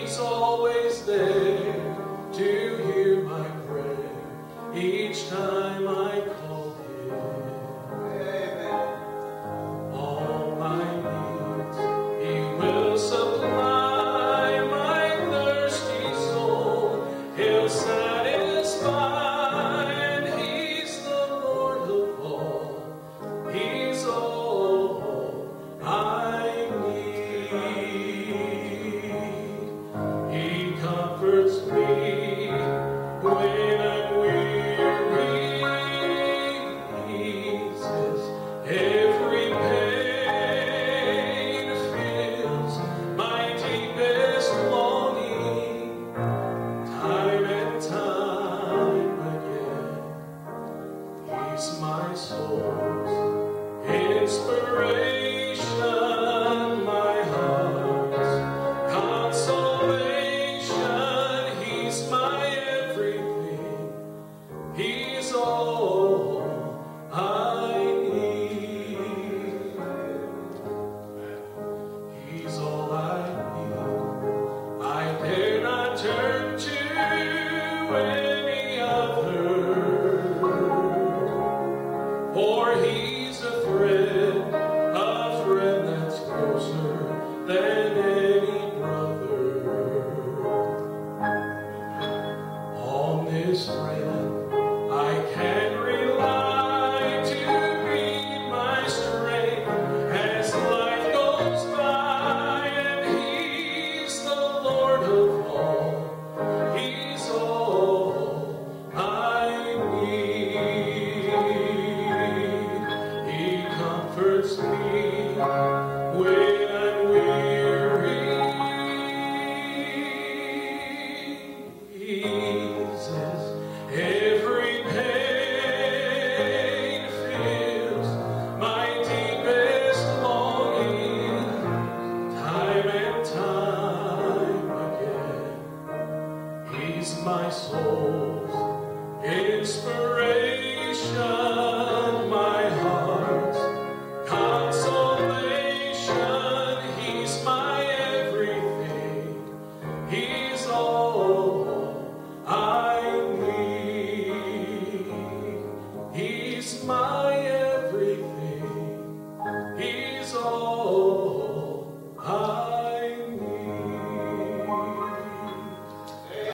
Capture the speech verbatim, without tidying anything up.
He's always there to hear my prayer each time I call Him. Amen. All my needs He will supply, my thirsty soul He'll satisfy, and He's the Lord of all. He's all I need. He comforts me when I'm weary. He says every pain fills my deepest longing, time and time again. He's my soul's inspiration, my heart's consolation. He's my everything. He's all I need. He's all I need. I dare not turn to any other, for He's a friend, a friend that's closer than any brother. On this friend I can rely to be my strength as life goes by, and He's the Lord of all. He's all I need. He comforts me when I'm weary. He says every pain fills my deepest longing, time and time again. He's my soul's inspiration, my heart's consolation. He's my everything. He